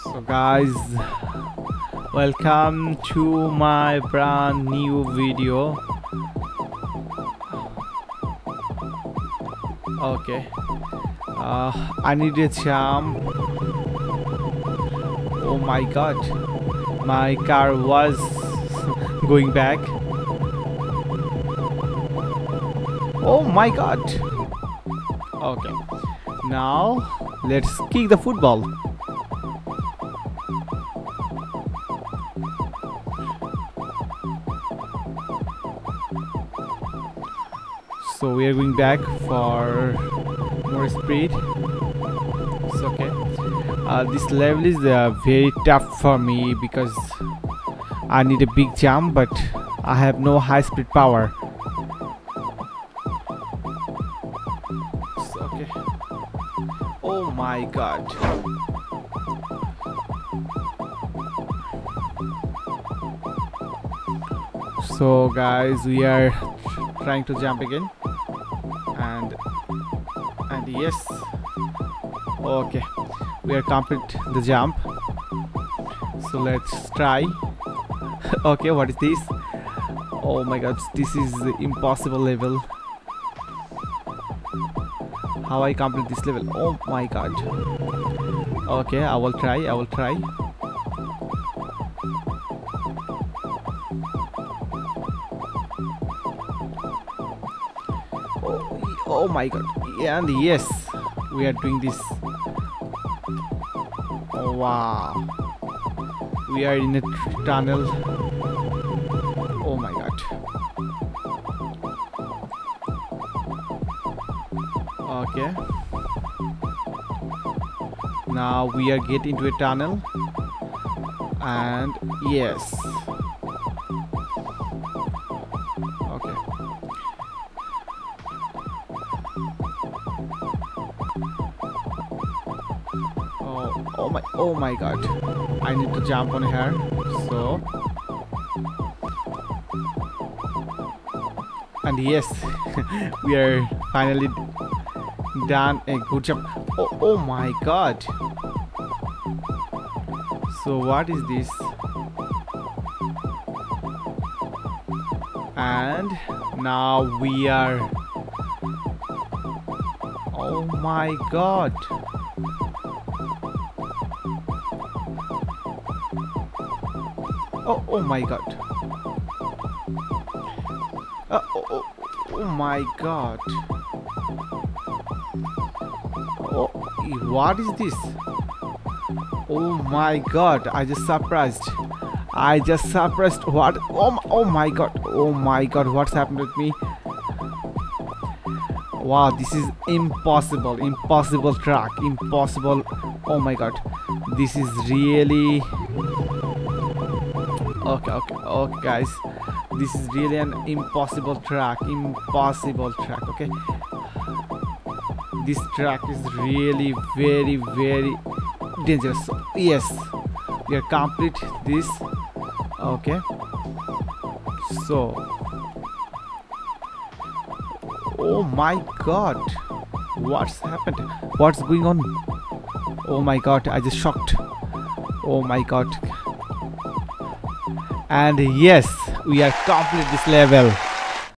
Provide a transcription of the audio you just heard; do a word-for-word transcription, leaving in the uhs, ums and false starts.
So guys, welcome to my brand new video. Okay, uh, I need a jump. Oh my god, my car was going back. Oh my god. Okay, now let's kick the football. So we are going back for more speed. It's okay. Uh, this level is uh, very tough for me because I need a big jump, but I have no high speed power. It's okay. Oh my god. So guys, we are trying to jump again. And and yes, okay, we are complete the jump. So let's try. Okay, what is this? Oh my god, this is the impossible level. How I complete this level? Oh my god. Okay, I will try, I will try. Oh my god, and yes, we are doing this. Oh wow, we are in a tunnel. Oh my god. Okay, now we are get into a tunnel, and yes. Okay. Oh, oh my, oh my god! I need to jump on her. So, and yes, we are finally done a good jump. Oh, oh my god! So what is this? And now we are. Oh my god! Oh, oh my god. Uh, oh, oh, oh my god. Oh, what is this? Oh my god, I just surprised. I just surprised. What? Oh, my, oh my god. Oh my god, what's happened with me? Wow, this is impossible. Impossible track. Impossible. Oh my god. This is really... Okay, okay, okay guys, this is really an impossible track. Impossible track. Okay, this track is really very very dangerous. So, yes, we are complete this. Okay, so oh my god, what's happened? What's going on? Oh my god, I just shocked. Oh my god. And yes, we are complete this level.